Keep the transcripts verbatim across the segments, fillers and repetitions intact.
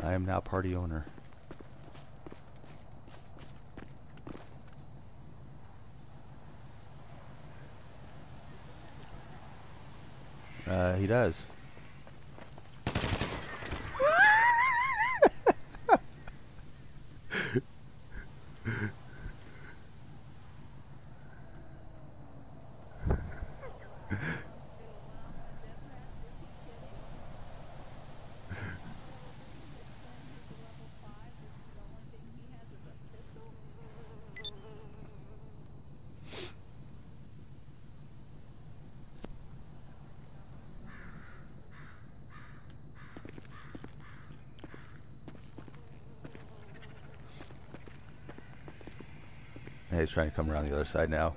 I am now party owner. Uh, he does. Hey, he's trying to come around the other side now.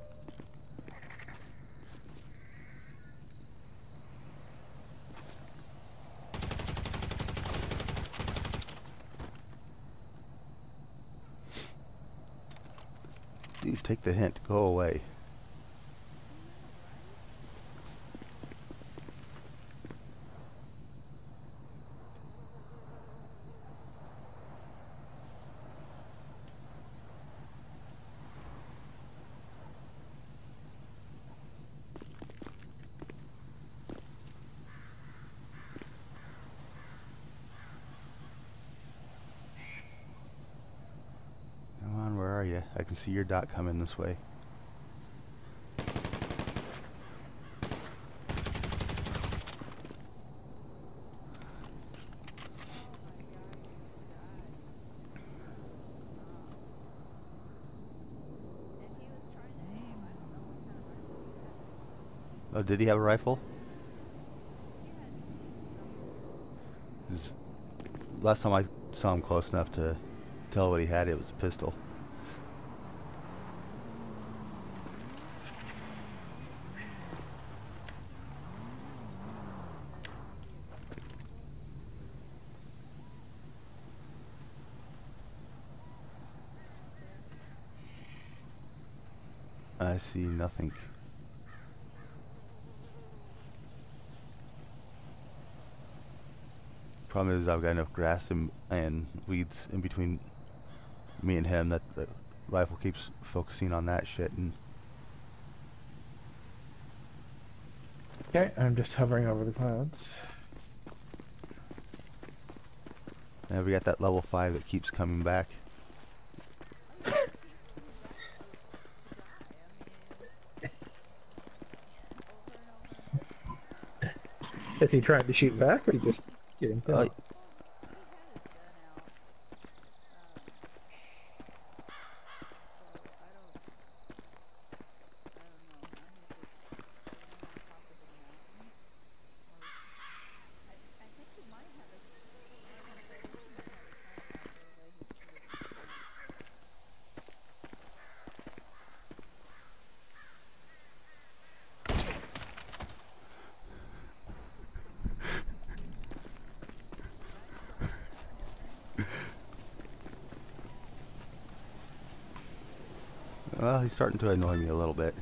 Dude, take the hint. Go away. I can see your dot coming this way. Oh, did he have a rifle? Last time I saw him close enough to tell what he had, it was a pistol. I see nothing. Problem is I've got enough grass and, and weeds in between me and him that the rifle keeps focusing on that shit. And okay, I'm just hovering over the clouds. now we got that level five that keeps coming back. Is he trying to shoot back, or he just getting killed? Uh, Well, he's starting to annoy me a little bit.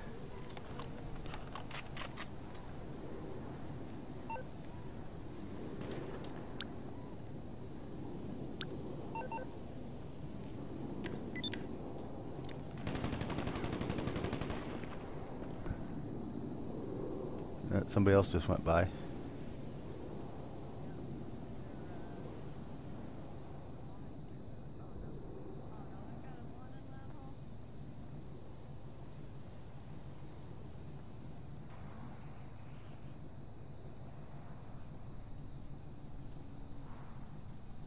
Uh, somebody else just went by.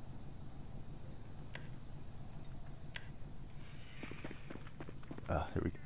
Ah, here we go.